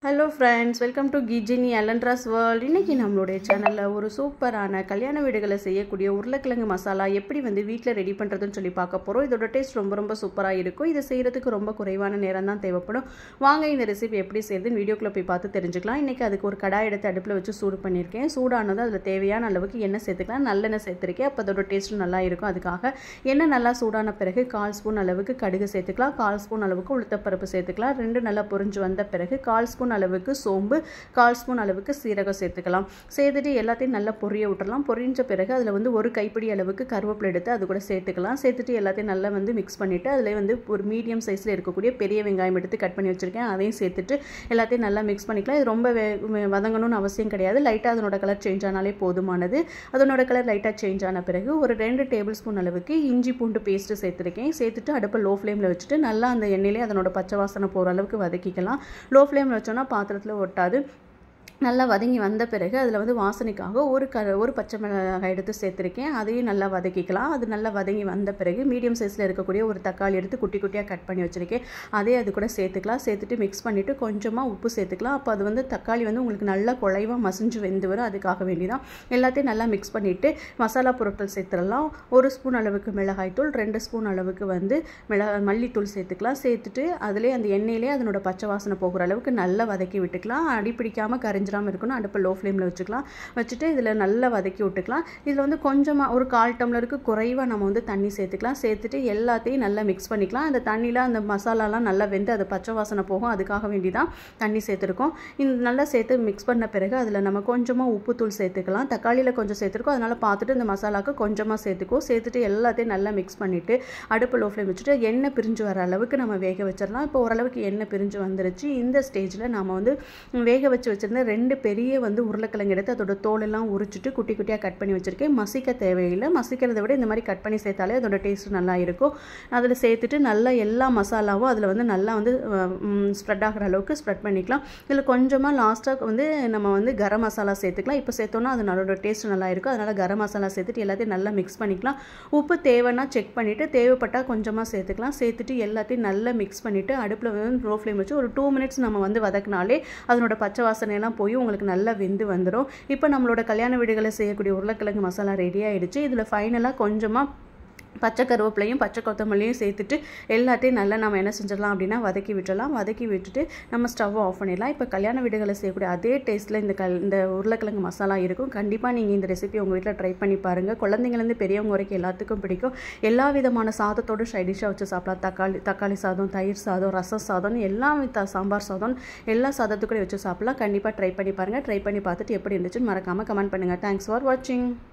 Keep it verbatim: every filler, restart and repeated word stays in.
Hello friends, welcome to Gijini Alandra's World. இன்னைக்கு நம்மளுடைய சேனல்ல ஒரு சூப்பரான கல்யாண வீடுகளை செய்யக்கூடிய உருளைக்கிழங்கு மசாலா எப்படி வந்து வீட்ல ரெடி பண்றதுன்னு சொல்லி பார்க்க போறோம். இதோட டேஸ்ட் ரொம்ப ரொம்ப சூப்பரா இருக்கும். இத செய்யிறதுக்கு ரொம்ப குறைவான நேரம் தான் தேவைப்படும். வாங்க இந்த ரெசிபி எப்படி செய்யறதுன்னு வீடியோக்குள்ள போய் பார்த்து தெரிஞ்சுக்கலாம். இன்னைக்கு அதுக்கு ஒரு கடாய் எடுத்து அடுப்புல வச்சு சூடு பண்ணிருக்கேன். சூடானது அதுல தேவையான அளவுக்கு எண்ணெய் சேர்த்துக்கலாம். நல்லெண்ணெய் சேர்த்திருக்கேன். அப்ப அதோட டேஸ்ட் நல்லா இருக்கும். அதுக்காக எண்ணெய் நல்லா சூடான பிறகு கால் ஸ்பூன் அளவுக்கு கடுகு சேர்த்துக்கலாம். கால் ஸ்பூன் அளவுக்கு உளுத்தப்பருப்பு சேர்த்துக்கலாம். ரெண்டு நல்லா பொரிஞ்சு வந்த பிறகு கால் ஸ்பூன் அளவுக்கு சோம்பு கால் ஸ்பூன் அளவுக்கு சீரகம் சேர்த்துக்கலாம். சேர்த்துட்டு எல்லாத்தையும் நல்லா பொரிய விட்டுறலாம். பொரிஞ்ச பிறகு அதில் வந்து ஒரு கைப்பிடி அளவுக்கு கருவேப்பிலை எடுத்து அது கூட சேர்த்துக்கலாம். சேர்த்துட்டு எல்லாத்தையும் நல்லா வந்து மிக்ஸ் பண்ணிவிட்டு அதில் வந்து ஒரு மீடியம் சைஸில் இருக்கக்கூடிய பெரிய வெங்காயம் எடுத்து கட் பண்ணி வச்சுருக்கேன். அதையும் சேர்த்துட்டு எல்லாத்தையும் நல்லா மிக்ஸ் பண்ணிக்கலாம். இது ரொம்ப வதங்கணும்னு அவசியம் கிடையாது. லைட்டாக அதனோட கலர் சேஞ்ச் ஆனாலே போதுமானது. அதனோட கலர் லைட்டாக சேஞ்ச் ஆன பிறகு ஒரு ரெண்டு டேபிள் ஸ்பூன் அளவுக்கு இஞ்சி பூண்டு பேஸ்ட்டு சேர்த்துருக்கேன். சேர்த்துட்டு அடுப்பை லோ ஃப்ளேமில் வச்சுட்டு நல்லா அந்த எண்ணெயிலே அதனோட பச்சை வாசனை போகிற அளவுக்கு வதக்கிக்கலாம். லோ ஃப்ளேமில் வச்சோன்னா பாத்திரத்தில் ஒட்டாது. நல்லா வதங்கி வந்த பிறகு அதில் வந்து வாசனைக்காக ஒரு க ஒரு பச்சை மிளகாய் எடுத்து சேர்த்துருக்கேன். அதையும் நல்லா வதக்கிக்கலாம். அது நல்லா வதங்கி வந்த பிறகு மீடியம் சைஸில் இருக்கக்கூடிய ஒரு தக்காளி எடுத்து குட்டி குட்டியாக கட் பண்ணி வச்சுருக்கேன். அதே அது கூட சேர்த்துக்கலாம். சேர்த்துட்டு மிக்ஸ் பண்ணிவிட்டு கொஞ்சமாக உப்பு சேர்த்துக்கலாம். அப்போ அது வந்து தக்காளி வந்து உங்களுக்கு நல்லா குழைவாக மசிஞ்சு வெந்து வரும். அதுக்காக வேண்டி தான் எல்லாத்தையும் நல்லா மிக்ஸ் பண்ணிவிட்டு மசாலா பொருட்கள் சேர்த்துடலாம். ஒரு ஸ்பூன் அளவுக்கு மிளகாய்த்தூள், ரெண்டு ஸ்பூன் அளவுக்கு வந்து மிள மல்லித்தூள் சேர்த்துக்கலாம். சேர்த்துட்டு அதிலே அந்த எண்ணெயிலே அதனோட பச்சை வாசனை போகிற அளவுக்கு நல்லா வதக்கி விட்டுக்கலாம். அடிப்பிடிக்காமல் கரைஞ்சி இருக்கணும். அடுப்பு லோ ஃப்ளேமில் வச்சுக்கலாம். வச்சுட்டு இதில் நல்லா வதக்கி விட்டுக்கலாம். இதில் வந்து கொஞ்சமாக ஒரு கால் டம்ளருக்கு குறைவாக நம்ம வந்து தண்ணி சேர்த்துக்கலாம். சேர்த்துட்டு எல்லாத்தையும் நல்லா மிக்ஸ் பண்ணிக்கலாம். அந்த தண்ணியில் அந்த மசாலாலாம் நல்லா வெந்து அது பச்சை வாசனை போகும். அதுக்காக வேண்டி தான் தண்ணி சேர்த்துருக்கோம். இந்த நல்லா சேர்த்து மிக்ஸ் பண்ண பிறகு அதில் நம்ம கொஞ்சமாக உப்புத்தூள் சேர்த்துக்கலாம். தக்காளியில் கொஞ்சம் சேர்த்துருக்கோம். அதனால் பார்த்துட்டு இந்த மசாலாவுக்கு கொஞ்சமாக சேர்த்துக்கோ. சேர்த்துட்டு எல்லாத்தையும் நல்லா மிக்ஸ் பண்ணிவிட்டு அடுப்பு லோ ஃப்ளேம் வச்சுட்டு எண்ணெய் பிரிஞ்சு வர அளவுக்கு நம்ம வேக வச்சிடலாம். இப்போ ஓரளவுக்கு எண்ணெய் பிரிஞ்சு வந்துருச்சு. இந்த ஸ்டேஜில் நாம் வந்து வேக வச்சு வச்சுருந்த ரெண்டு பெரிய வந்து உருளைக்கிழங்கு எடுத்து அதோட தோலெல்லாம் உரிச்சிட்டு குட்டி குட்டியாக கட் பண்ணி வச்சுருக்கேன். மசிக்க தேவையில்லை. மசிக்கிறத விட இந்த மாதிரி கட் பண்ணி சேர்த்தாலே அதோட டேஸ்ட் நல்லா இருக்கும். அதில் சேர்த்துட்டு நல்லா எல்லா மசாலாவும் அதில் வந்து நல்லா வந்து ஸ்ப்ரெட் ஆகிற அளவுக்கு ஸ்ப்ரெட் பண்ணிக்கலாம். இதில் கொஞ்சமாக லாஸ்ட்டாக வந்து நம்ம வந்து கரம் மசாலா சேர்த்துக்கலாம். இப்போ சேர்த்தோன்னா அது அதோட டேஸ்ட் நல்லா இருக்கும். அதனால் கரம் மசாலா சேர்த்துட்டு எல்லாத்தையும் நல்லா மிக்ஸ் பண்ணிக்கலாம். உப்பு தேவைன்னா செக் பண்ணிவிட்டு தேவைப்பட்டால் கொஞ்சமாக சேர்த்துக்கலாம். சேர்த்துட்டு எல்லாத்தையும் நல்லா மிக்ஸ் பண்ணிவிட்டு அடுப்பில் வந்து லோ ஃப்ளேம் வச்சு ஒரு டூ மினிட்ஸ் நம்ம வந்து வதக்கினாலே அதனோட பச்சை வாசனையெல்லாம் போய் உங்களுக்கு நல்லா வெந்து வந்துடும். இப்போ நம்மளோட கல்யாண வீடுகளை செய்யக்கூடிய உருளைக்கிழங்கு மசாலா ரெடி ஆகிடுச்சு. இதில் ஃபைனலாக கொஞ்சமாக பச்சை கருவேப்பிலையும் பச்சை கொத்தமல்லியும் சேர்த்துட்டு எல்லாத்தையும் நல்லா நம்ம என்ன செஞ்சிடலாம் அப்படின்னா வதக்கி விட்டுடலாம். வதக்கி விட்டுட்டு நம்ம ஸ்டவ் ஆஃப் பண்ணிடலாம். இப்போ கல்யாண வீடுகளை செய்யக்கூடிய அதே டேஸ்ட்டில் இந்த கல் இந்த உருளைக்கிழங்கு மசாலா இருக்கும். கண்டிப்பாக நீங்கள் இந்த ரெசிபி உங்கள் வீட்டில் ட்ரை பண்ணி பாருங்கள். குழந்தைங்கலேருந்து பெரியவங்க வரைக்கும் எல்லாத்துக்கும் பிடிக்கும். எல்லா விதமான சாதத்தோடு சைடிஷாக வச்சு சாப்பிடலாம். தக்காளி தக்காளி சாதம், தயிர் சாதம், ரச சாதம், எல்லா வித சாம்பார் சாதம் எல்லா சாதத்துக்கூட வச்சு சாப்பிடலாம். கண்டிப்பாக ட்ரை பண்ணி பாருங்கள். ட்ரை பண்ணி பார்த்துட்டு எப்படி இருந்துச்சுன்னு மறக்காமல் கமெண்ட் பண்ணுங்கள். தேங்க்ஸ் ஃபார் வாட்சிங்.